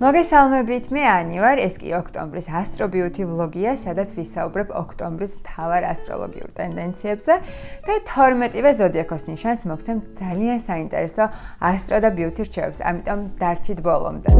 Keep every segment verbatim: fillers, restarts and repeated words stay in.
მოგესალმებით, მე ანი ვარ, ეს კი ოქტომბრის ასტრობიუთი ვლოგია, სადაც ვისაუბრებ ოქტომბრის მთავარ ასტროლოგიურ ტენდენციებზე და თორმეტივე ზოდიაქოს ნიშანს მოგცემ ძალიან საინტერესო ასტრო და ბიუთი რჩევებს, ამიტომ დარჩით ბოლომდე.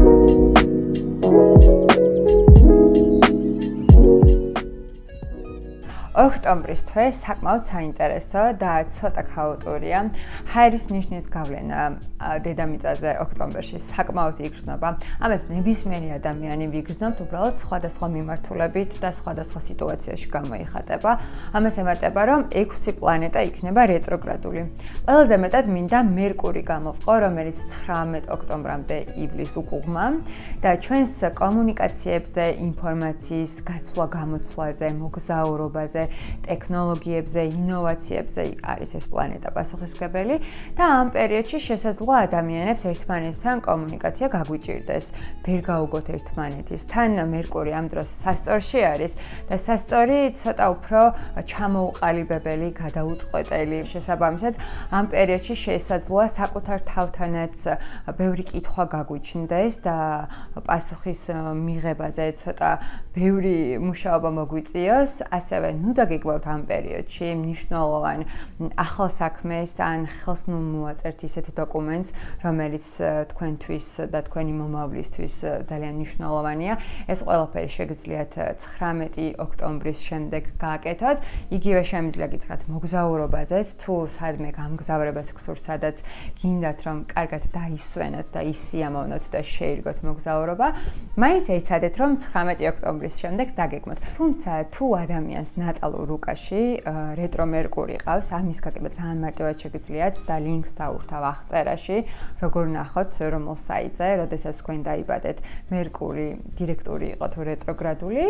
ოქტომბრის თვე საკმაოდ საინტერესო და ცოტა ქაოტურია. ჰაერის ნიშნის გავლენა დედამიწაზე ოქტომბერში საკმაოდ იგრძნობა. ამას ნებისმიერი ადამიანი ვიგრძნობთ, უბრალოდ სხვადასხვა მიმართულებით და სხვადასხვა სიტუაციაში გამოიხატება. ამას ემატება, რომ ექვსი პლანეტა იქნება რეტროგრადული. ყველაზე მეტად მინდა მერკური გამოვყო, რომელიც ცხრამეტ ოქტომბრამდე ივლის უკუღმა და ჩვენს კომუნიკაციებზე, ინფორმაციის გაცვლა გამოცვლაზე, მოგზაურობაზე ტექნოლოგიებზე, ინოვაციებზე არის ეს პლანეტა პასუხისმგებელი და ამ პერიოდში შესაძლოა ადამიანებს ერთმანეთთან კომუნიკაცია გაგვიჭირდეს. ვერ გაუგოთ ერთმანეთის. თან მერკური ამ დროს სასწორში არის და სასწორი ცოტა უფრო ჩამოუყალიბებელი, გადაუწყვეტელი. შესაბამისად, ამ პერიოდში შესაძლოა საკუთარ თავთანაც ბევრი კითხვა გაგვიჩნდეს და პასუხის მიღებაზე ცოტა ბევრი მუშაობა მოგვიწიოს, ასევე ნუ დაგეგმავთ ამ პერიოდში მნიშვნელოვან ახალ საქმეს ან ხელს ნუ მოაწერთ ისეთ დოკუმენტს, რომელიც თქვენთვის და თქვენი მომავლისთვის ძალიან მნიშვნელოვანია. ეს ყველაფერი შეგიძლიათ ცხრამეტი ოქტომბრის შემდეგ გააკეთოთ. იგივე შემიძლია გითხრათ მოგზაურობაზეც, თუ სადმე გამგზავრებას გსურთ, სადაც გინდათ რომ კარგად დაისვენოთ და ისიამოვნოთ და შეირგოთ მოგზაურობა, მაინც ეცადეთ რომ ცხრამეტი ოქტომბრის შემდეგ დაგეგმოთ. თუმცა თუ ადამიანს ნატალურ რუკაში რეტრო მერკური ყავს, ამის გაკეთება ძალიან მარტივად შეგიძლიათ და ლინკს დავურთავ აღწერაში, როგორ ნახოთ რომელ საიტზე, როდესაც თქვენ დაიბადეთ, მერკური დირექტორი იყო თუ რეტროგრადული.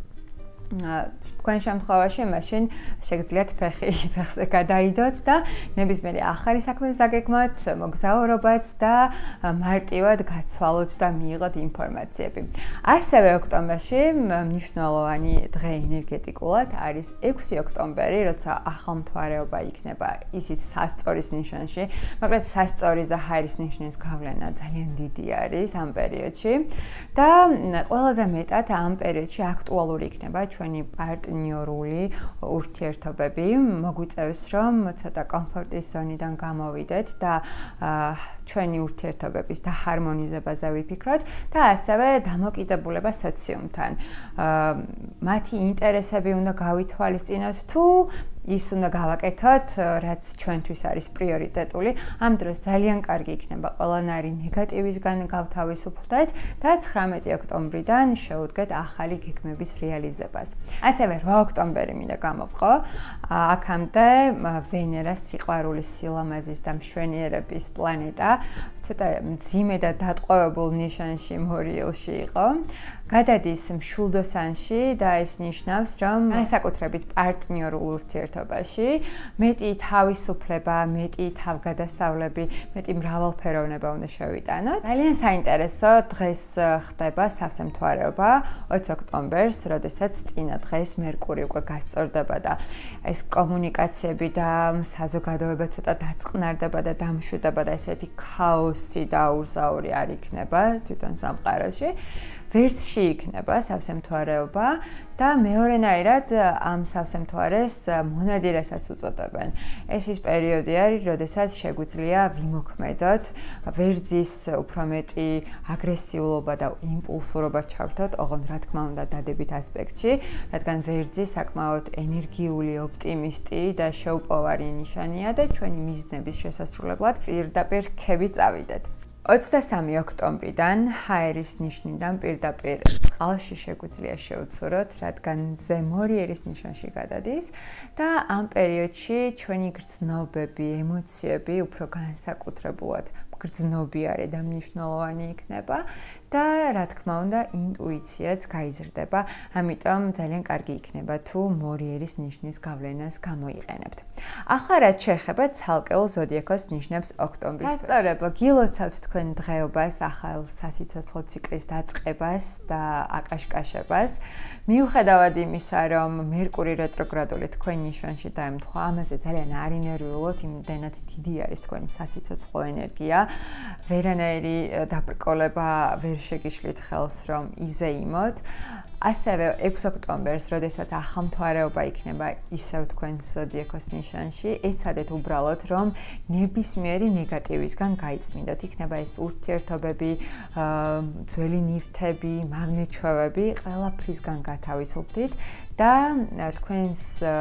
თქვენ შემთხვევაში მაშინ შეგიძლიათ ფეხი ფეხზე გადაიდოთ და ნებისმიერი ახალი საქმეს დაგეგმოთ, მოგზაურობაც და მარტივად გაცვალოთ და მიიღოთ ინფორმაციები. ასევე ოქტომბერში მნიშვნელოვანი დღე ენერგეტიკულად არის ექვსი ოქტომბერი, როცა ახალმთვარეობა იქნება ისიც სასწორის ნიშანში, მაგრამ სასწორის და ჰაერის ნიშნის გავლენა ძალიან დიდი არის ამ პერიოდში და ყველაზე მეტად ამ პერიოდში აქტუალური იქნება ჩვენი პარტნიორული ურთიერთობები. მოგვიწევს რომ ცოტა კომფორტის ზონიდან გამოვიდეთ და ჩვენი ურთიერთობების დահარმონიზებაზე ვიფიქროთ და ასევე დამოკიდებულება სოციუმთან. მათი ინტერესები უნდა გავითვალისწინოთ თუ ის უნდა გავაკეთოთ, რაც ჩვენთვის არის პრიორიტეტული. ამ დროს ძალიან კარგი იქნება ყველანაირი ნეგატივისგან გავთავისუფლდეთ და ცხრამეტი ოქტომბრიდან შევუდგეთ ახალი გეგმების რეალიზებას. ასევე რვა ოქტომბერი მინდა გამოვყო. აქამდე ვენერა სიყვარულის, სილამაზის და მშვენიერების პლანეტა ცოტა მძიმე და დატყვევებულ ნიშანში მორიელში იყო. გადადის მშვილდოსანში და ეს ნიშნავს, რომ განსაკუთრებით პარტნიორულ ურთიერთობაში მეტი თავისუფლება, მეტი თავგადასავლები, მეტი მრავალფეროვნება უნდა შევიტანოთ. ძალიან საინტერესო დღეს ხდება სავსემთვარეობა ოცი ოქტომბერს, როდესაც წინა დღეს მერკური უკვე გასწორდება და ეს კომუნიკაციები და საზოგადოება ცოტა დაწყნარდება და დამშვიდდება და ესეთი ქაოსი და აურზაური არ იქნება თვითონ სამყაროში. ვერცხლში იქნება სავსემთვარეობა და მეორენაირად ამ სავსემთვარეს მონადირესაც უწოდებენ. ეს ის პერიოდი არის, როდესაც შეგვიძლია ვიმოქმედოთ, ვერძის უფრო მეტი აგრესიულობა და იმპულსურობა ჩავრთოთ, ოღონდ რა თქმა უნდა დადებით ასპექტში, რადგან ვერძი საკმაოდ ენერგიული, ოპტიმისტი და შეუპოვარი ნიშანია და ჩვენი მიზნების შესასრულებლად პირდაპირ რქები წავიდეთ. ოცდასამი ოქტომბრიდან ჰაერის ნიშნიდან პირდაპირ წყალში შეგვიძლია შევცუროთ, რადგან ზემორიერის ნიშანში გადადის და ამ პერიოდში ჩვენი გრძნობები, ემოციები უფრო განსაკუთრებულად გრძნობიარე და მნიშვნელოვანი იქნება და რა თქმა უნდა ინტუიციაც გაიზრდება. ამიტომ ძალიან კარგი იქნება თუ მორიერის ნიშნის გავლენას გამოიყენებთ. ახლა რაც შეეხება ცალკეულ ზოდიაქოს ნიშნებს ოქტომბრის თვეში. სასწორებო, გილოცავთ თქვენ დღეობას, ახალ სასიცოცხლო ციკლის დაწყებას და აკაშკაშებას. მიუხედავად იმისა, რომ მერკური რეტროგრადული თქვენ ნიშანში დაემთხვა, ამაზე ძალიან არ ინერვიულოთ, იმდენად დიდი არის თქვენი სასიცოცხლო ენერგია. ვერანაირი დაბრკოლება ვერ შეგიშლით ხელს, რომ იზეიმოთ. ასევე ექვსი ოქტომბერს, როდესაც ახალმთვარეობა იქნება ისევ თქვენს ზოდიაქოს ნიშანში, ეცადეთ უბრალოდ, რომ ნებისმიერი ნეგატივისგან გაიწმინდოთ. იქნება ეს ურთიერთობები, ძველი ნივთები, მაგნეჩვევები, ყველაფრისგან გათავისუფლდით და თქვენს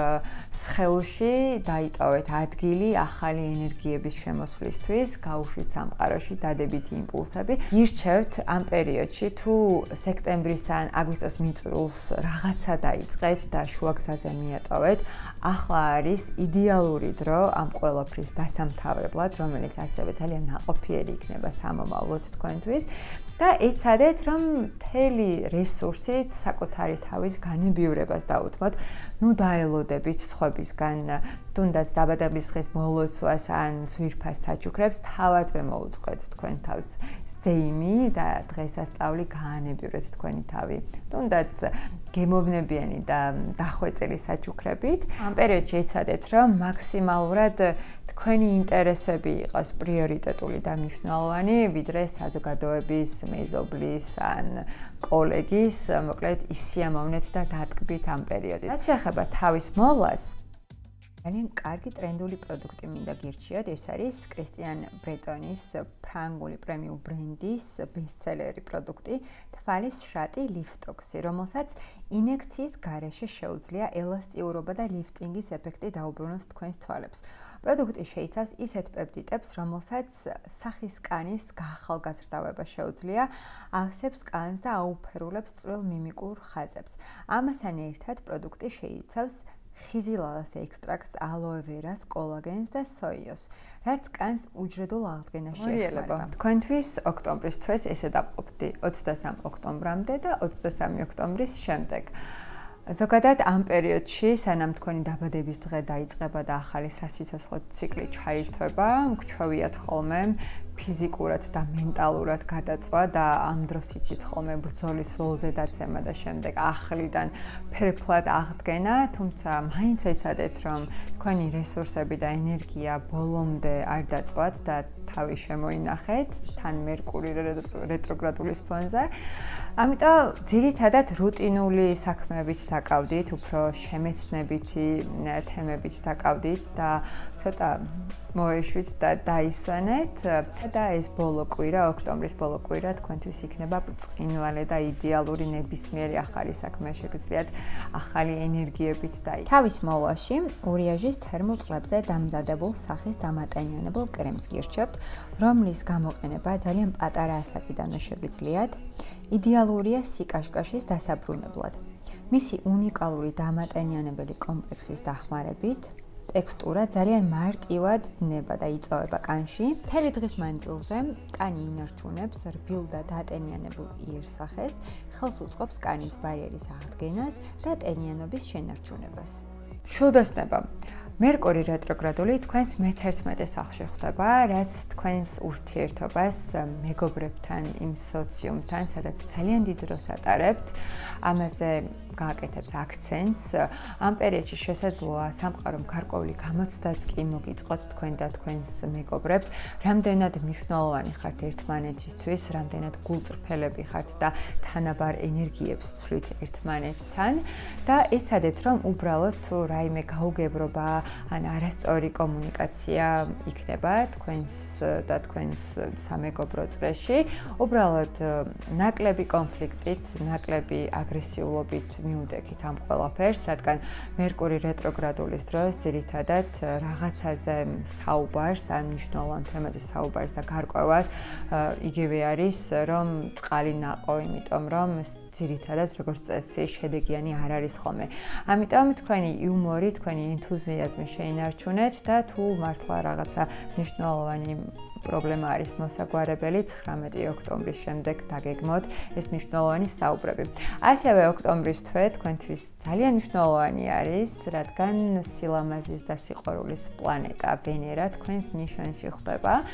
სხეულში დაიტოვეთ ადგილი ახალი ენერგიების შემოსვლისთვის, გაუშვით სამყაროში დადებითი იმპულსები. გირჩევთ ამ პერიოდში თუ სექტემბრის ან აგვისტოს მიწურულს რაღაცა დაიწყეთ და შუაგზაზე მიატოვეთ, ახლა არის იდეალური დრო ამ ყველაფრის დასამთავრებლად, რომელიც ასევე ძალიან ნაყოფიერი იქნება სამომავლოდ თქვენთვის. და ეცადეთ, რომ მთელი რესურსით საკუთარი თავის განებივრებას დაუთმოთ, ნუ დაელოდებით სხვებისგან, თუნდაც დაბადების დღის მოლოცვას ან ძვირფას საჩუქრებს, თავადვე მოუწყვეთ თქვენ თავს ზეიმი და დღესასწაული გაანებივრეთ თქვენი თავი. თუნდაც გემოვნებიანი და დახვეწილი საჩუქრებით. ამ პერიოდში ეცადეთ, რომ მაქსიმალურად თქვენი ინტერესები იყოს პრიორიტეტული და მნიშვნელოვანი, ვიდრე საზოგადოების, მეზობლის ან კოლეგის, მოკლედ ისიამოვნეთ და დატკბით ამ პერიოდით. რაც შეეხება თავის მოვლას, ძალიან კარგი ტრენდული პროდუქტი მინდა გირჩიოთ, ეს არის კრისტიან ბრეტონის ფრანგული პრემიუმ ბრენდის ბესტსელერი პროდუქტი, თვალის შრატი ლიფტოქსი, რომელსაც ინექციის გარეშე შეუძლია ელასტიურობა და ლიფტინგის ეფექტი დაუბრუნოს თქვენს თვალებს. პროდუქტი შეიცავს ისეთ პეპტიდებს, რომელსაც სახის კანის გაახალგაზრდავება შეუძლია, ავსებს კანს და აუფერულებს წვრილ მიმიკურ ხაზებს. ამასთან ერთად პროდუქტი შეიცავს ხიზილალის ექსტრაქტს, ალოე-ვერას, კოლაგენს და სოიოს, რაც კანს უჯრედულ აღდგენაში ეხმარება. თქვენთვის ოქტომბრის თვეს ესე დავყოფდი ოცდასამ ოქტომბრამდე და ოცდასამი ოქტომბრის შემდეგ. ზოგადად ამ პერიოდში, სანამ თქვენი დაბადების დღე დაიწყება და ახალი სასიცოცხლო ციკლი ჩაირთვება, მგჩვევიათ ხოლმე ფიზიკურად და მენტალურად გადაწვა და ამ დროს იცით ხოლმე ბრძოლის ველზე დაცემა და შემდეგ ახლიდან ფერფლად აღდგენა, თუმცა მაინც ეცადეთ, რომ თქვენი რესურსები და ენერგია ბოლომდე არ დაწვათ და თავი შემოინახეთ თან მერკური რეტროგრადულის ფონზე. ამიტომ ძირითადად რუტინული საქმეებით დაკავდით, უფრო შემეცნებითი თემებით დაკავდით და ცოტა მოეშვით და დაისვენეთ და ეს ბოლო კვირა, ოქტომბრის ბოლო კვირა თქვენთვის იქნება ბრწყინვალე და იდეალური ნებისმიერი ახალი საქმე შეგიძლიათ ახალი ენერგიებით დაი. თავის მოვლაში ურიაჟის თერმულ წყლებზე დამზადებულ სახის დამატენიანებელ კრემს გირჩევთ, რომლის გამოყენება ძალიან პატარა ასაკიდანვე შეგიძლიათ. იდეალურია სიკაშკაშის დასაბრუნებლად. მისი უნიკალური დამატენიანებელი კომპლექსის დახმარებით ტექსტურა ძალიან მარტივად დნება და იწოვება კანში. მთელი დღის მანძილზე კანი ინარჩუნებს რბილ და დატენიანებულ იერსახეს, ხელს უწყობს კანის ბარიერის აღდგენას და ტენიანობის შენარჩუნებას. შულდოსნება. მერკური რეტროგრადული თქვენს მეთერთმეტე სახლში ხვდება, რაც თქვენს ურთიერთობას მეგობრებთან, იმ სოციუმთან, სადაც ძალიან დიდ დროს ატარებთ, ამაზე გააკეთებს აქცენტს. ამ პერიოდში შესაძლოა სამყარომ გარკვეული გამოცდაც კი მოგიწყოთ თქვენ და თქვენს მეგობრებს, რამდენად მნიშვნელოვანი ხართ ერთმანეთისთვის, რამდენად გულწრფელები ხართ და თანაბარ ენერგიებს ცვლით ერთმანეთთან და ეცადეთ, რომ უბრალოდ თუ რაიმე გაუგებრობა ან არასწორი კომუნიკაცია იქნება თქვენს და თქვენს სამეგობრო წრეში, უბრალოდ ნაკლები კონფლიქტით, ნაკლები აგრესიულობით მიუდექით ამ ყველაფერს, რადგან მერკური რეტროგრადულის დროს ძირითადად რაღაცაზე საუბარს, ან მნიშვნელოვან თემაზე საუბარს და გარკვევას იგივე არის, რომ წყალი ნაყო, იმიტომ რომ ძირითადად როგორც წესი შედეგიანი არ არის ხოლმე. ამიტომ თქვენი იუმორი, თქვენი ენთუზიაზმი შეინარჩუნეთ და თუ მართლა რაღაცა მნიშვნელოვანი პრობლემა არის მოსაგვარებელი, ცხრამეტი ოქტომბრის შემდეგ დაგეგმოთ ეს მნიშვნელოვანი საუბრები. ასევე ოქტომბრის თვე თქვენთვის ძალიან მნიშვნელოვანი არის, რადგან სილამაზის და სიყვარულის პლანეტა ვენერა თქვენს ნიშანში ხვდება.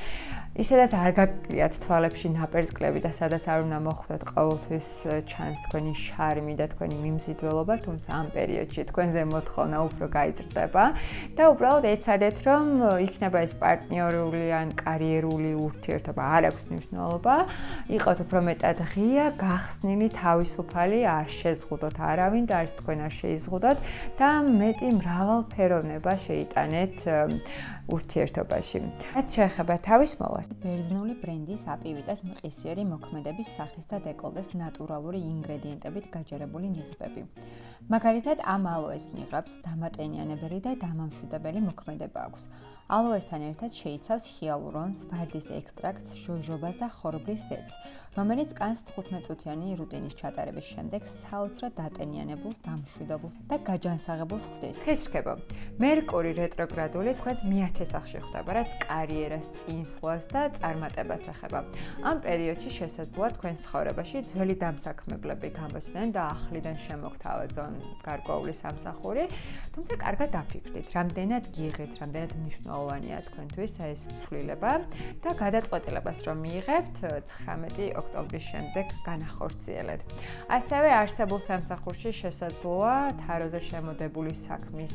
ისედაც არ გაკლიათ თვალებში ნაპერწკლები და სადაც არ უნდა მოხვდეთ ყოველთვის ჩანს თქვენი შარმი და თქვენი მიმზიდველობა, თუმცა ამ პერიოდში თქვენზე მოთხოვნა უფრო გაიზრდება და უბრალოდ ეცადეთ, რომ იქნება ეს პარტნიორული ან კარიერული ურთიერთობა, არ აქვს მნიშვნელობა, იყოთ უფრო მეტად ღია, გახსნილი, თავისუფალი, არ შეზღუდოთ არავინ და არც თქვენ არ შეიზღუდოთ და მეტი მრავალფეროვნება შეიტანეთ ურთიერთობაში. რაც შეეხება თავის მოვას, ბერძნული ბრენდის აპივიტას მყისიერი მოქმედების სახის და დეკოლტეს ნატურალური ინგრედიენტებით გაჯერებული ნიღბები. მაგალითად, ამ ალოეს ნიღაბს დამატენიანებელი და დამამშვიდებელი მოქმედება აქვს. ალოესთან ერთად შეიცავს ჰიალურონს, ვარდის ექსტრაქტს, ჟოჟობას და ხორბლის ზეთს, რომელიც კანს თხუთმეტ-წუთიანი რუტინის ჩატარების შემდეგ საოცრად დატენიანებულს, დამშვიდობულს და გაჯანსაღებულს ხდის. ხის რქებო. მერკური რეტროგრადული თქვენს მეათე სახლში ხდება, რაც კარიერას, წინსვლას და წარმატებას ეხება. ამ პერიოდში შესაძლოა თქვენ ცხოვრებაში ძველი დამსაქმებლები გამოჩნდნენ და ახლიდან შემოგთავაზონ გარკვეული სამსახური, თუმცა კარგად დაფიქრდით, რამდენად გიღეთ, რამდენად მნიშვნელოვანია თქვენთვის ეს ცვლილება და გადაწყვეტილებას რომ მიიღებთ ცხრამეტი ოქტომბრის შემდეგ განახორციელეთ. ასევე არსებულ სამსახურში შესაძლოა თაროზე შემოდებული საქმის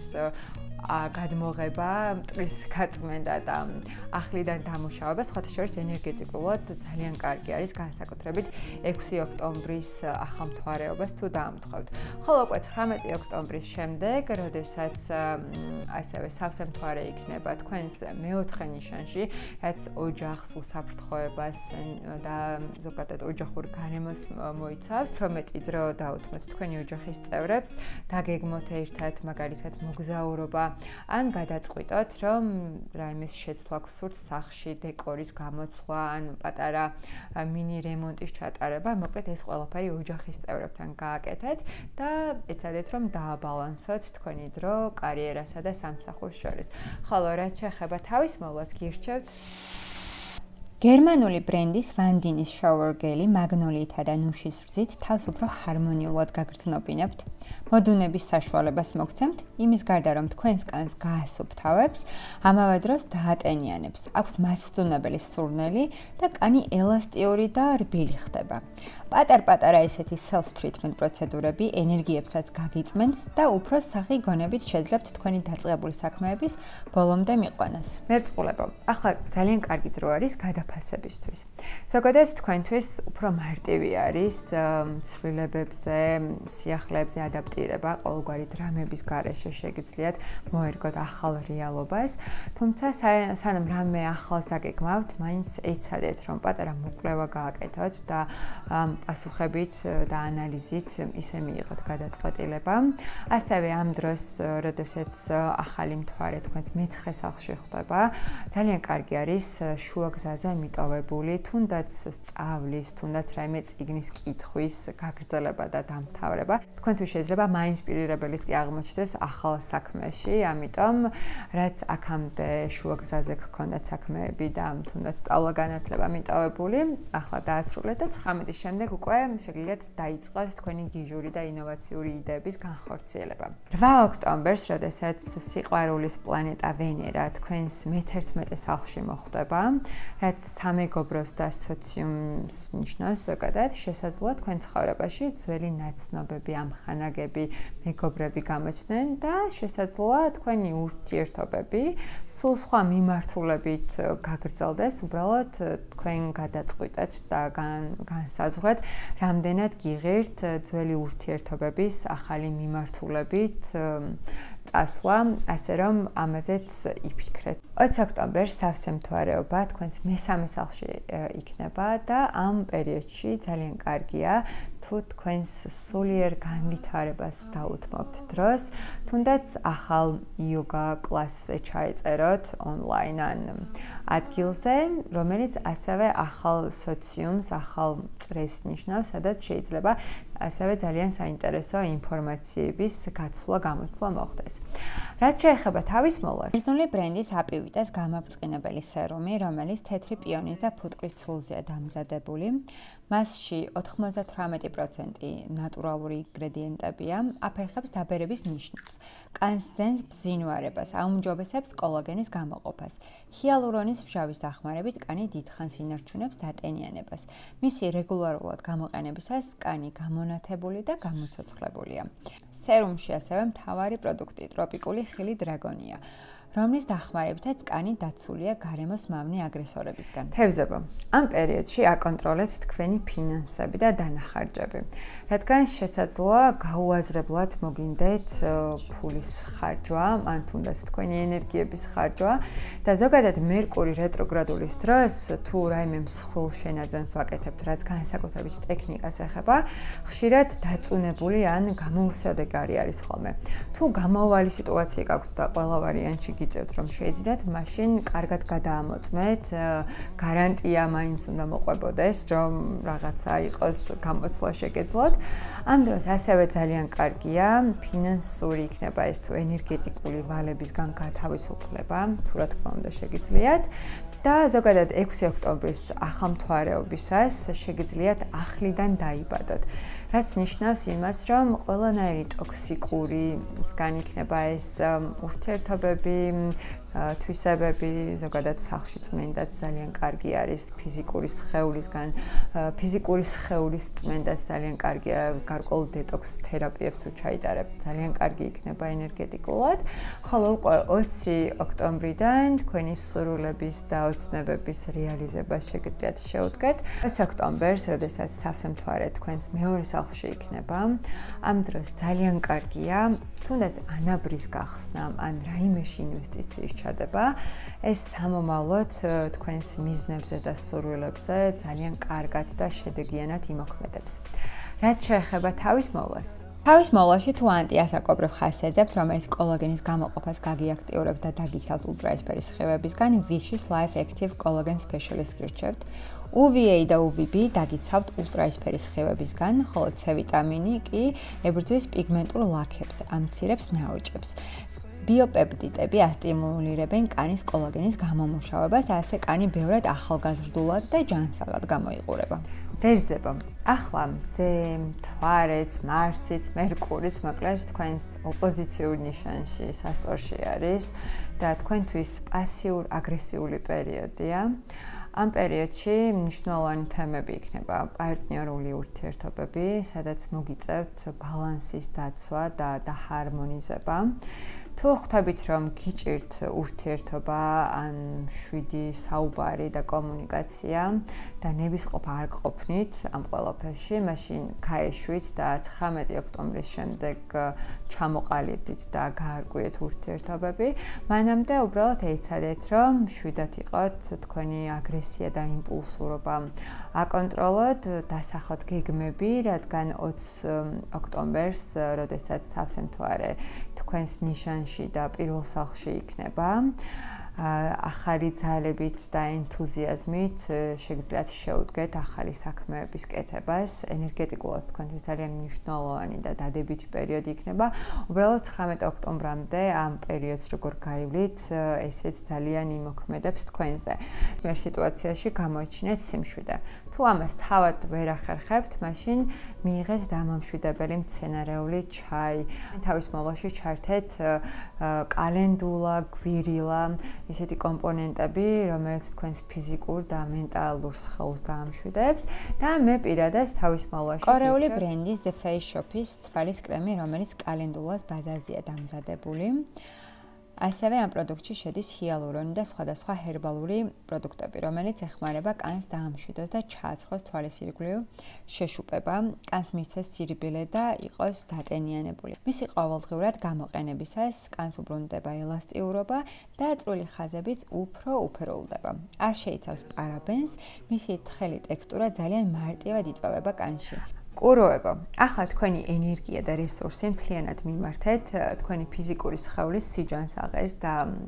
გადმოღება, მტრის გაწმენდა და ახლიდან დამუშავება, სხვათა შორის ენერგეტიკულად ძალიან კარგი არის განსაკუთრებით ექვსი ოქტომბრის ახალმთვარეობას თუ დაამთხოვთ. ხოლო უკვე ცხრამეტი ოქტომბრის შემდეგ, როდესაც ასევე სავსე მთვარე იქნება თქვენს მეოთხე ნიშანში, რაც ოჯახს, უსაფრთხოებას და ზოგადად ოჯახურ გარემოს მოიცავს, უფრო მეტი დრო დაუთმოთ თქვენი ოჯახის წევრებს, დაგეგმოთ ერთად მაგალითად მოგზაურობა ან გადაწყვიტოთ, რომ რაიმეს შეცვლა გსურთ სახლში, დეკორის გამოცვლა, ან პატარა მინი რემონტის ჩატარება, მოკლედ ეს ყველაფერი ოჯახის წევრებთან გააკეთეთ და ეცადეთ, რომ დააბალანსოთ თქვენი დრო კარიერასა და სამსახურს შორის. ხოლო რაც შეეხება თავის მოვლას, გირჩევთ გერმანული ბრენდის ვანდინის შაუერ გელი მაგნოლიითა და ნუშის რძით თავს უფრო ჰარმონიულად გაგრძნობინებთ. მოდუნების საშუალებას მოგცემთ, იმის გარდა რომ თქვენს კანს გაასუფთავებს, ამავე დროს დაატენიანებს. აქვს მაცდუნებელი სურნელი და კანი ელასტიური და რბილი ხდება. პატარ-პატარა ესეთი self-treatment პროცედურები ენერგიებსაც გაგიწმენთ და უფრო სახი გონებით შეძლებთ თქვენი დაწყებული საქმეების ბოლომდე მიყვანას. მერწყულებო, ახლა ძალიან კარგი დრო არის გადაფასებისთვის. ზოგადად თქვენთვის უფრო მარტივი არის ცვლილებებზე, სიახლეებზე ადაპტირება, ყოველგვარი დრამების გარეშე შეგიძლიათ მოერგოთ ახალ რეალობას, თუმცა სანამ რამე ახალს დაგეგმავთ, მაინც ეცადეთ, რომ პატარა მოკვლევა გააკეთოთ და პასუხებით და ანალიზით ისე მიიღოთ გადაწყვეტილება. ასევე ამ დროს, როდესაც ახალი მთვარე თქვენს მეცხრე სახლში ხდება, ძალიან კარგი არის შუაგზაზე მიტოვებული, თუნდაც სწავლის, თუნდაც რაიმე წიგნის კითხვის გაგრძელება და დამთავრება. თქვენთვის შეიძლება მაინსპირირებელიც კი აღმოჩნდეს ახალ საქმეში, ამიტომ რაც აქამდე შუაგზაზე გქონდათ საქმეები და თუნდაც სწავლა-განათლება მიტოვებული, ახლა დაასრულეთ და ცხრამეტის შემდეგ უკვე შეგიძლიათ დაიწყოთ თქვენი გიჟური და ინოვაციური იდეების განხორციელება. რვა ოქტომბერს, როდესაც სიყვარულის პლანეტა ვენერა თქვენს მეთერთმეტე სახლში მოხვდება, რაც სამეგობროს და სოციუმს ნიშნავს, ზოგადად შესაძლოა თქვენ ცხოვრებაში ძველი ნაცნობები, ამხანაგები, მეგობრები გამოჩნდნენ და შესაძლოა თქვენი ურთიერთობები სულ სხვა მიმართულებით გაგრძელდეს, უბრალოდ თქვენ გადაწყვიტეთ და განსაზღვრეთ რამდენად გიღირთ ძველი ურთიერთობების ახალი მიმართულებით წასვლა, ასე რომ ამაზეც იფიქრეთ. ოცი ოქტომბერს სავსე მთვარეობა თქვენს მესამე სახლში იქნება და ამ პერიოდში ძალიან კარგია თუ თქვენს სულიერ განვითარებას დაუთმობთ დროს, თუნდაც ახალ იოგა კლასზე ჩაეწეროთ ონლაინ ან ადგილზე, რომელიც ასევე ახალ სოციუმს, ახალ წრეს ნიშნავს, სადაც შეიძლება ასევე ძალიან საინტერესო ინფორმაციების გაცვლა, გამოცვლა მოხდეს. რაც შეეხება თავის მოვას, ბერძნული ბრენდის აპივიტას გამაბრწყინებელი სერუმი, რომელიც თეთრი პიონის და ფუტკრის ცულზეა დამზადებული. მასში ოთხმოცდათვრამეტი პროცენტი ნატურალური ინგრედიენტებია, აფერხებს დაბერების ნიშნებს, კანს ძენს ბზინვარებას, აუმჯობესებს კოლაგენის გამოყოფას. ჰიალურონის მჟავის დახმარებით კანი დიდხანს ინარჩუნებს დატენიანებას. მისი რეგულარულად გამოყენებისას კანი გამონათებული და გამოცოცხლებულია. სერუმში ასევე მთავარი პროდუქტი ტროპიკული ხილი დრაგონია, რომლის დახმარებითაც კანი დაცულია გარემოს მავნე აგრესორებისგან. თევზებო, ამ პერიოდში აკონტროლეთ თქვენი ფინანსები და დანახარჯები, რადგან შესაძლოა გაუაზრებლად მოგინდეთ ფულის ხარჯვა, ან თუნდაც თქვენი ენერგიების ხარჯვა და ზოგადად მერკური რეტროგრადულის დროს თუ რაიმე მსხვილ შენაძენს ვაკეთებთ, რაც განსაკუთრებით ტექნიკას ეხება, ხშირად დაწუნებული ან გამოუსადეგარი არის ხოლმე. თუ გამავალი სიტუაცია გაქვთ და ყველა ვარიანტში გიწევთ რომ შეეძინათ, მაშინ კარგად გადაამოწმეთ, გარანტია მაინც უნდა მოყვებოდეს, რომ რაღაცა იყოს გამოცვლა შეგეძლოთ. ამ დროს ასევე ძალიან კარგია ფინანსური იქნება ეს თუ ენერგეტიკული ვალებისგან გათავისუფლება, თუ რა თქმა უნდა შეგიძლიათ. და ზოგადად ექვსი ოქტომბრის ახალმთვარეობისას შეგიძლიათ ახლიდან დაიბადოთ. რაც ნიშნავს იმას, რომ ყველანაირი ტოქსიკური სგან იქნება ეს ურთიერთობები, თვისებები, ზოგადად სახლში წმენდაც ძალიან კარგი არის ფიზიკური სხეულისგან, ფიზიკური სხეულის წმენდაც ძალიან კარგია, გარკვეულ დეტოქს თერაპიებს თუ ჩაიტარებთ, ძალიან კარგი იქნება ენერგეტიკულად, ხოლო უკვე ოცი ოქტომბრიდან თქვენი სურვილების და ოცნებების რეალიზებას შეგიძლიათ შეუდგეთ. ოცი ოქტომბერს, როდესაც სავსე მთვარე თქვენს მეორე სახლში იქნება, ამ დროს ძალიან კარგია თუნდაც ანაბრის გახსნა ან რაიმეში ინვესტიციის ჩადება, ეს სამომავლოდ თქვენს მიზნებზე და სურვილებზე ძალიან კარგად და შედეგიანად იმოქმედებს. რაც შეეხება თავის მოვლას, თავის მოვლაში თუ ანტიასაკობრივ ხასს ეძებთ, რომელიც კოლაგენის გამოყოფას გაგიაქტიურებთ და დაგიცავთ ულტრაისფერი სხივებისგან, Vicious Life Active Collagen Specialist გირჩევთ. U V A და U V B დაგიცავთ ულტრაისფერი სხივებისგან, ხოლო C ვიტამინი კი ებრძვის პიგმენტურ ლაქებს, ამცირებს ნაოჭებს. ბიოპეპტიდები ასტიმულირებენ კანის კოლაგენის გამომუშავებას, ასე კანი ბევრად ახალგაზრდულად და ჯანსაღად გამოიყურება. ვერძებო, ახლა მზე, მთვარეც, მარსიც, მერკურიც, მოკლედ თქვენს ოპოზიციურ ნიშანში, სასწორში არის და თქვენთვის პასიურ-აგრესიული პერიოდია. ამ პერიოდში მნიშვნელოვანი თემები იქნება პარტნიორული ურთიერთობები, სადაც მოგიწევთ ბალანსის დაცვა და დაჰარმონიზება. თუ ხვდებით, რომ გიჭირთ ურთიერთობა ან შვიდი საუბარი და კომუნიკაცია და ნებისყოფა არ გყოფნით ამ ყველაფერში, მაშინ გაეშვით და ცხრამეტი ოქტომბრის შემდეგ ჩამოყალიბდით და გაარკვიეთ ურთიერთობები. მანამდე უბრალოდ ეცადეთ, რომ შვიდად იყოთ, თქვენი აგრესია და იმპულსურობა აკონტროლოთ, დასახოთ გეგმები, რადგან ოცი ოქტომბერს, როდესაც სავსე მთვარე თქვენს ნიშანში და პირველ სახლში იქნება, ახალი ძალებით და ენთუზიაზმით შეგიძლიათ შეუდგეთ ახალი საქმეების კეთებას. ენერგეტიკულად თქვენთვის ძალიან მნიშვნელოვანი და დადებითი პერიოდი იქნება. უბრალოდ ცხრამეტი ოქტომბრამდე ამ პერიოდს როგორ გაივლით, ესეც ძალიან იმოქმედებს თქვენზე. մեր სიტუაციაში გამოიჩინეთ სიმშვიდე. თუ ამას თავად ვერ ახერხებთ, მაშინ მიიღეთ დამამშვიდებელი მცენარეული ჩაი. თავის მოვლაში ჩართეთ კალენდულა, გვირილა, ისეთი კომპონენტები, რომელიც თქვენს ფიზიკურ და მენტალურ სხეულს დაამშვიდებს და მე პირადად თავის მოვლაში კორეული ბრენდის The Face Shop-ის თვალის კრემი, რომელიც კალენდულას ბაზაზია დამზადებული. ასევე ამ პროდუქტში შედის ჰიალურონი და სხვადასხვა ჰერბალური პროდუქტები, რომელიც ეხმარება კანს დაამშვიდოს და ჩააცხროს თვალის ირგვლივ შეშუპება, კანს მისცეს სირბილე და იყოს დატენიანებული. მისი ყოველდღიურად გამოყენებისას კანს უბრუნდება ელასტიურობა და წვრილი ხაზებიც უფრო უფერულდება. არ შეიცავს პარაბენს, მისი თხელი ტექსტურა ძალიან მარტივად იწოვება კანში. კუროებო, ახლა თქვენი ენერგია და რესურსი მთლიანად მიმართეთ თქვენი ფიზიკური სხეულის სიჯანსაღეს და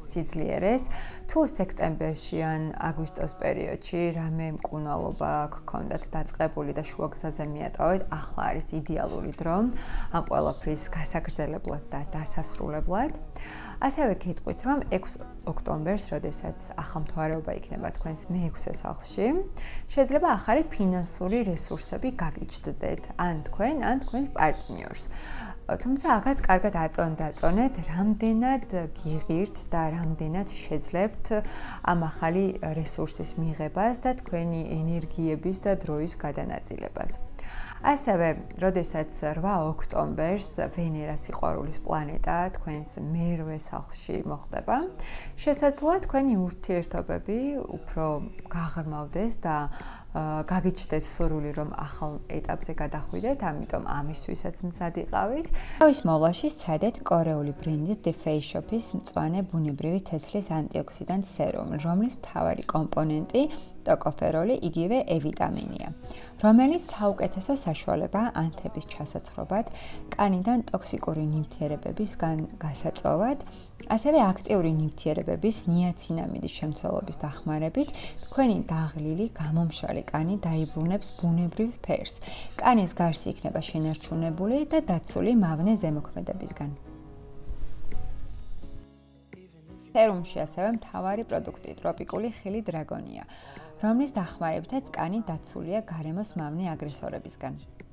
სიძლიერეს, თუ სექტემბერში ან აგვისტოს პერიოდში რამე მკურნალობა გქონდათ დაწყებული და შუაგზაზე მიატოვეთ, ახლა არის იდეალური დრო ამ ყველაფრის გასაგრძელებლად და დასასრულებლად. ასევე გეტყვით, რომ ექვსი ოქტომბერს, როდესაც ახალმთვარეობა იქნება თქვენს მეექვსე სახლში, შეიძლება ახალი ფინანსური რესურსები გაგიჩნდეთ, ან თქვენ, ან თქვენს პარტნიორს. თუმცა აქაც კარგად აწონ-დაწონეთ, რამდენად გიღირთ და რამდენად შეძლებთ ამ ახალი რესურსის მიღებას და თქვენი ენერგიების და დროის გადანაწილებას. ასევე, როდესაც რვა ოქტომბერს ვენერა სიყვარულის პლანეტა თქვენს მერვე სახლში მოხდება, შესაძლოა თქვენი ურთიერთობები უფრო გაღრმავდეს და გაგიჩნდეთ სურვილი, რომ ახალ ეტაპზე გადახვიდეთ, ამიტომ ამისთვისაც მზად იყავით. თავის მოვლაში სცადეთ კორეული ბრენდი The Face Shop-ის მწვანე ბუნებრივი თესლის ანტიოქსიდანტ სერუმი, რომლის მთავარი კომპონენტი ტოკოფეროლი, იგივე E ვიტამინია, რომელიც საუკეთესო საშუალებაა ანთების ჩასაცხრობად, კანიდან ტოქსიკური ნივთიერებებისგან გასაწოვად, ასევე აქტიური ნივთიერებების ნიაცინამიდის შემცველობის დახმარებით, თქვენი დაღლილი, გამომშრალი კანი დაიბრუნებს ბუნებრივ ფერს. კანის გარსი იქნება შენარჩუნებული და დაცული მავნე ზემოქმედებისგან. სერუმში ასევე მთავარი პროდუქტი ტროპიკული ხილი დრაგონია, რომლის დახმარებითაც კანი დაცულია გარემოს მავნე აგრესორებისგან.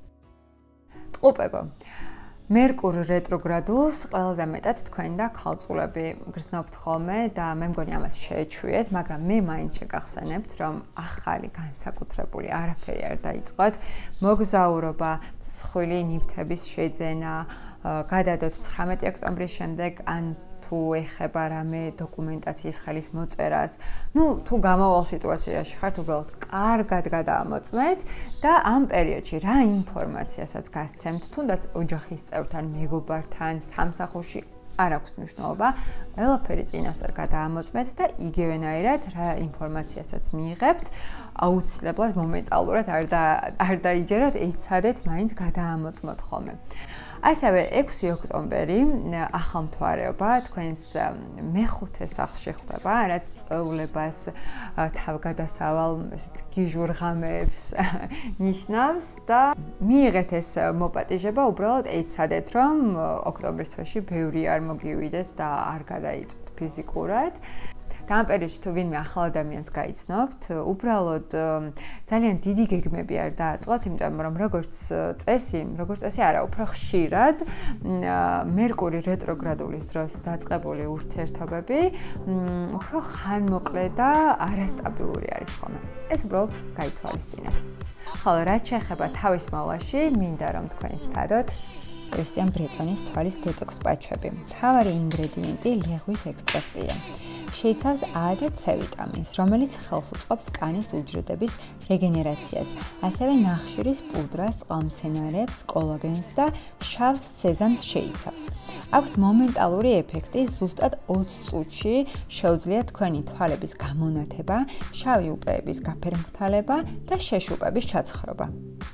ტყუპებო, მერკური რეტროგრადულს ყველაზე მეტად თქვენ და ქალწულები გრძნობთ ხოლმე და მე მგონი ამას შეეჩვიეთ, მაგრამ მე მაინც შეგახსენებთ, რომ ახალი განსაკუთრებული არაფერი არ დაიწყოთ, მოგზაურობა, მსხვილი ნივთების შეძენა, გადადოთ ცხრამეტი ოქტომბრის შემდეგ ან თუ ეხება რამე დოკუმენტაციის ხელის მოწერას, ну, თუ გამოვალ სიტუაციაში ხართ, უბრალოდ კარგად გადაამოწმეთ და ამ პერიოდში რა ინფორმაციასაც გასცემთ, თუნდაც ოჯახის წევრთან, მეგობართან, სამსახურში არ აქვს მნიშვნელობა, ყველაფერი წინასწარ გადაამოწმეთ და იგივენაირად რა ინფორმაციასაც მიიღებთ, აუცილებლად მომენტალურად არ და არ დაიჯეროთ, ეცადეთ მაინც გადაამოწმოთ ხოლმე. ასევე ექვსი ოქტომბერი ახალმთვარეობა თქვენს მეხუთე სახლში ხდება, რაც წვეულებას, თავგადასავალ გიჟურ ღამეებს ნიშნავს და მიიღეთ ეს მოპატიჟება, უბრალოდ ეცადეთ, რომ ოქტომბრის თვეში ბევრი არ მოგივიდეს და არ გადაიწვით ფიზიკურად. და ამ პერიოდში თუ ვინმე ახალ ადამიანს გაიცნობთ, უბრალოდ ძალიან დიდი გეგმები არ დააწყოთ, იმიტომ რომ როგორც წესი, როგორც წესი არა, უფრო ხშირად მერკური რეტროგრადულის დროს დაწყებული ურთიერთობები უფრო ხანმოკლე და არასტაბილური არის ხოლმე. ეს უბრალოდ გაითვალისწინეთ. ხოლო რაც შეეხება თავის მოვლაში, მინდა რომ თქვენ სცადოთ კრისტიან ბრეტონის თვალის დეტოქს პაჩები. მთავარი ინგრედიენტი ლეღვის ექსტრაქტია. შეიცავს A და C ვიტამინს, რომელიც ხელს უწყობს კანის უჯრედების რეგენერაციას, ასევე ნახშირის პუდრას, წყალმცენარეებს, კოლაგენს და შავ სეზამს შეიცავს. აქვს მომენტალური ეფექტი, ზუსტად ოცი წუთში შეუძლიათ თქვენი თვალების გამონათება, შავი უპეების გაფერმხთალება და შეშუპების ჩაცხრობა.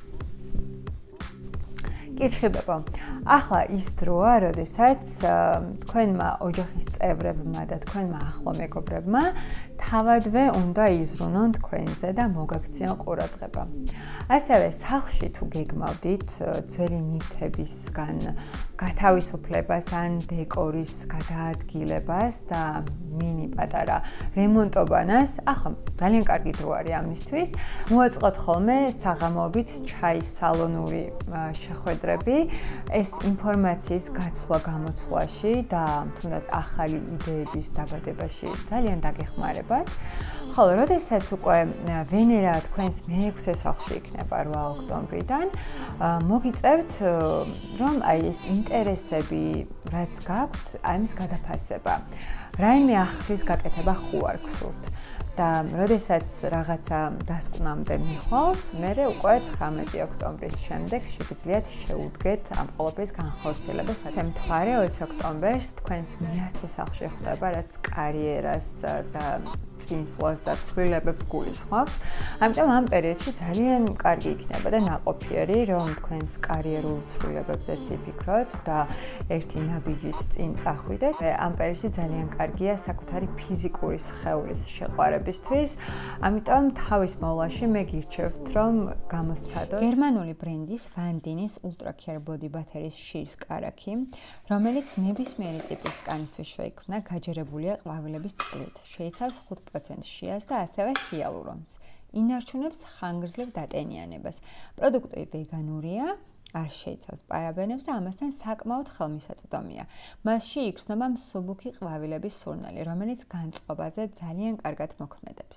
კითხებებო, ახლა ის დროა, როდესაც თქვენმა ოჯახის წევრებმა და თქვენმა ახლო მეგობრებმა თავადვე უნდა იზრუნონ თქვენზე და მოგაქციონ ყურადღება. ასევე სახლში თუ გეგმავდით ძველი ნივთებისგან გათავისუფლებას ან დეკორის გადაადგილებას და მინი პატარა რემონტობანას, ახლა ძალიან კარგი დრო არის ამისთვის. მოაწყოთ ხოლმე საღამოობით ჩაის სალონური შეხვედრები, ეს ინფორმაციის გაცვლა გამოცვლაში და თუნდაც ახალი იდეების დაბადებაში ძალიან დაგეხმარებათ. ხოლო როდესაც უკვე ვენერა თქვენს მეექვსე სახლში იქნება რვა ოქტომბრიდან, მოგიწევთ რომ აი ეს ინტერესები რაც გაქვთ, აი ამის გადაფასება. რაიმე ახლის გაკეთება ხო არ გსურთ. და როდესაც რაღაცა დასკვნამდე მიხვალთ, მერე უკვე ცხრამეტი ოქტომბრის შემდეგ შეგიძლიათ შეუდგეთ ამ ყოველფრის განხორციელებას. მთვარე ოცი ოქტომბერს თქვენს მეათე სახლში ხდება, რაც კარიერას და წინსვლას და ცვლილებებს გულისხმობს. ამიტომ ამ პერიოდში ძალიან კარგი იქნება და ნაყოფიერი, რომ თქვენს კარიერულ ცვლილებებზეც იფიქროთ და ერთი ნაბიჯით წინ წახვიდეთ. ამ პერიოდში ძალიან კარგია საკუთარი ფიზიკური სხეულის შეყვარებისთვის. ამიტომ თავის მოვლაში მე გირჩევთ, რომ გამოსცადოთ გერმანული ბრენდის Vandinis Ultra Care Body Batteries შიის კარაქი, რომელიც ნებისმიერი ტიპის კანისთვის შეიქმნა, გაჯერებულია ყვავილების წყლით. შეიცავს ხუთ პროცენტს შიას და ასევე ჰიალურონს. ინარჩუნებს ხანგრძლივ დატენიანებას. პროდუქტი ვეგანურია, არ შეიცავს პარაბენებს და ამასთან საკმაოდ ხელმისაწვდომია. მასში იგრძნობა მსუბუქი ყვავილების სურნელი, რომელიც განწყობაზე ძალიან კარგად მოქმედებს.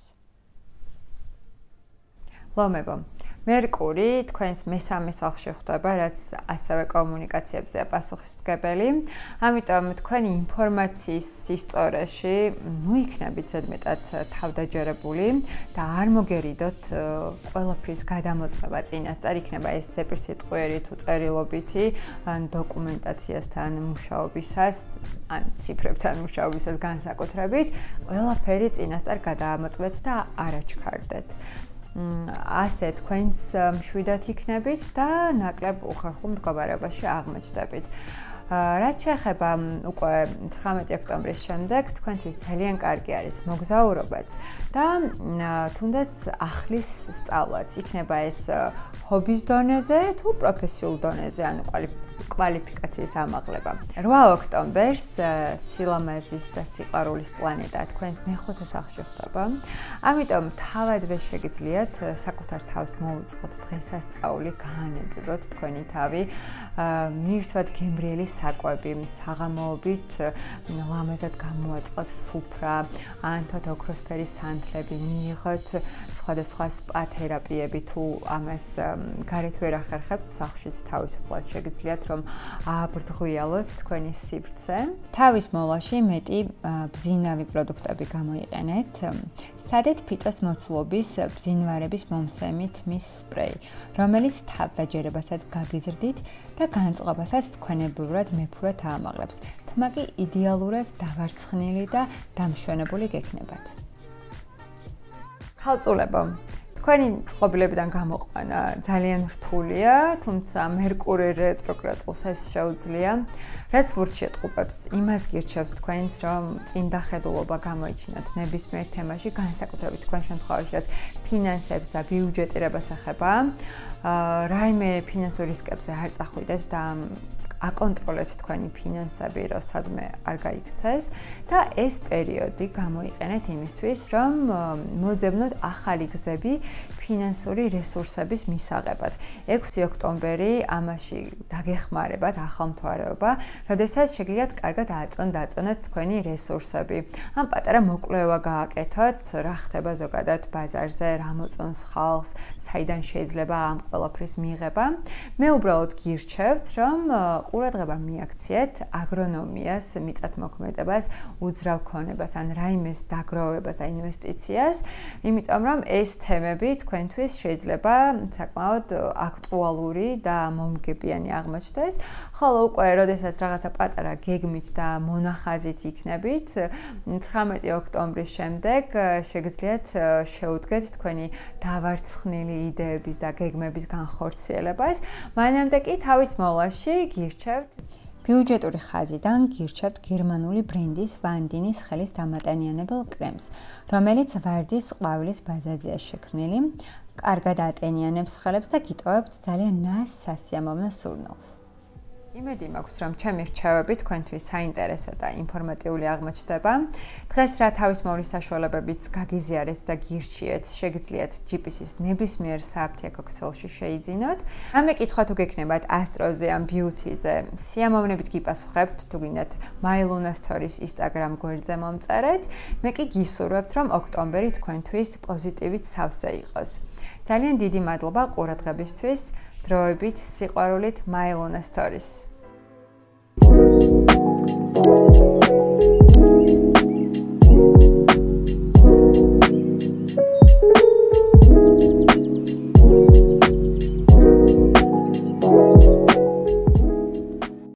ლომებო, მერკური თქვენს მესამე სახლში ხვდება, რაც ასევე კომუნიკაციებზეა პასუხისმგებელი. ამიტომ თქვენი ინფორმაციის სისწორეში მოიქნებით ზედმეტად თავდაჯერებული და არ მოგერიდოთ ყველაფრის გადამოწმება წინასწარ, იქნება ეს ზეპირსიტყვიერი თუ წერილობითი, ან დოკუმენტაციასთან მუშაობისას, ან ციფრებთან მუშაობისას განსაკუთრებით, ყველაფერი წინასწარ გადაამოწმეთ და არ აჩქარდეთ. ასე თქვენს მშვიდად იქნებით და ნაკლებ უხერხულ მდგომარეობაში აღმოჩნდებით. რაც შეეხება უკვე ცხრამეტი ოქტომბრის შემდეგ, თქვენთვის ძალიან კარგი არის მოგზაურობაც და თუნდაც ახლის სწავლაც. იქნება ეს ჰობის დონეზე თუ პროფესიულ დონეზე, ანუ კვალიფიკაციის ამაღლება. რვა ოქტომბერს სილამაზის და სიყვარულის პლანეტა თქვენს მეხუთე სახლში ხვდება. ამიტომ თავადვე შეგიძლიათ საკუთარ თავს მოუწყოთ დღესასწაული, გაანებუროთ თქვენი თავი, მიირთვათ გემრიელი საკვები, საღამოობით ლამაზად გამოაწყოთ სუფრა, ანთოთ ოქროსფერი სანთლები, მიიღოთ სხვადასხვა სპა თერაპიები თუ ამას გარეთ ვერ ახერხებთ, სახლშიც თავისუფლად შეგიძლიათ რომ ააბრდღვიალოთ თქვენი სივრცე. თავის მოლაში მეტი ბზინავი პროდუქტები გამოიყენეთ. სადეთ ფიტოს მოცულობის ბზინვარების მომცემი თმის სპრეი, რომელიც თავდაჯერებასაც გაგიზრდით და განწყობასაც თქვენებურად მეფურად აამაღლებს. თმა კი იდეალურად დავარცხნილი და დამშვენებული გექნებათ. ხალწულებო, თქვენი წყობილებიდან გამოყვანა ძალიან რთულია, თუმცა მერკური რეტროგრადულს ეს შეუძლია. რაც ვურჩიეტყუპებს, იმას გირჩევთ თქვენს, რომ წინდახედულობა გამოიჩინოთ ნებისმიერ თემაში, განსაკუთრებით თქვენ შემთხვევაში, რაც ფინანსებს და ბიუჯეტირებას ეხება. რაიმე ფინანსურ რისკებზე არ წახვიდეთ და აკონტროლეთ თქვენი ფინანსები, რომ სადმე არ გაიქცეს და ეს პერიოდი გამოიყენეთ იმისთვის, რომ მოძებნოთ ახალი გზები ფინანსური რესურსების მისაღებად. ექვსი ოქტომბერი ამაში დაგეხმარებათ ახალმთვარეობა, როდესაც შეგიძლიათ კარგად აწონ-დაწონოთ თქვენი რესურსები. ამ პატარა მოკვლევა გააკეთოთ, რა ხდება ზოგადად ბაზარზე, რა მოწონს ხალხს, საიდან შეიძლება ამ ყველაფრის მიღება. მე უბრალოდ გირჩევთ, რომ ყურადღება მიაქციეთ აგრონომიას, მიწათმოქმედებას, უძრავ ქონებას, ან რაიმეს დაგროვებას და ინვესტიციას, იმიტომ რომ ეს თემები თქვენთვის შეიძლება საკმაოდ აქტუალური და მომგებიანი აღმოჩნდეს, ხოლო უკვე როდესაც რაღაცა პატარა გეგმით და მონახაზით იქნებით, ცხრამეტი ოქტომბრის შემდეგ შეგიძლიათ შეუდგეთ თქვენი დავარცხნილი იდეების და გეგმების განხორციელებას. მანამდე კი თავის მოლაში გირჩევთ ბიუჯეტური ხაზიდან გირჩევთ გერმანული ბრენდის Vandinis ხელის დამატენიანებელ კრემს, რომელიც ვარდის ყვავილის ბაზაზეა შექმნილი, კარგად ატენიანებს ხელებს და გიტოვებთ ძალიან ნასასიამოვნო სურნელს. იმედი მაქვს, რომ ჩემი რჩევები თქვენთვის საინტერესო და ინფორმატიული აღმოჩნდება. დღეს რა თავისმოვლის საშუალებებით გაგიზიარეთ და გირჩიეთ, შეგიძლიათ ჯი პი სის ნებისმიერ სააფთიაქო ქსელში შეიძინოთ. რამე კითხვა თუ გექნებათ ასტროზე ან ბიუთიზე, სიამოვნებით გიპასუხებთ, თუ გინდათ My Luna Stories Instagram გვერდზე მომწერეთ. მე კი გისურვებთ, რომ ოქტომბერი თქვენთვის პოზიტივით სავსე იყოს. ძალიან დიდი მადლობა ყურადღებისთვის. დროებით, სიყვარულით, My Luna Stories.